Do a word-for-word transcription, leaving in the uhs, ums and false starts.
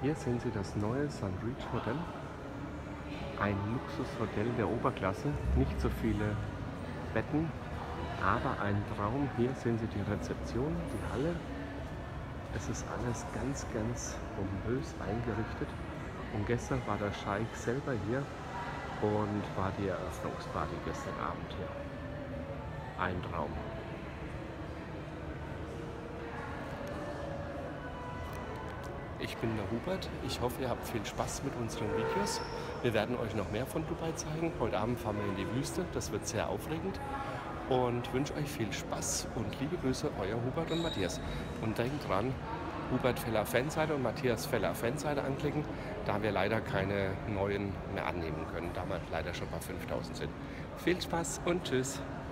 Hier sehen Sie das neue Sunreach Hotel. Ein Luxushotel der Oberklasse, nicht so viele Betten, aber ein Traum. Hier sehen Sie die Rezeption, die Halle. Es ist alles ganz, ganz pompös eingerichtet. Und gestern war der Scheich selber hier und war die Eröffnungsparty gestern Abend hier. Ein Traum. Ich bin der Hubert. Ich hoffe, ihr habt viel Spaß mit unseren Videos. Wir werden euch noch mehr von Dubai zeigen. Heute Abend fahren wir in die Wüste. Das wird sehr aufregend. Und wünsche euch viel Spaß und liebe Grüße, euer Hubert und Matthias. Und denkt dran, Hubert Feller Fanseite und Matthias Feller Fanseite anklicken, da wir leider keine neuen mehr annehmen können, da wir leider schon bei fünftausend sind. Viel Spaß und tschüss!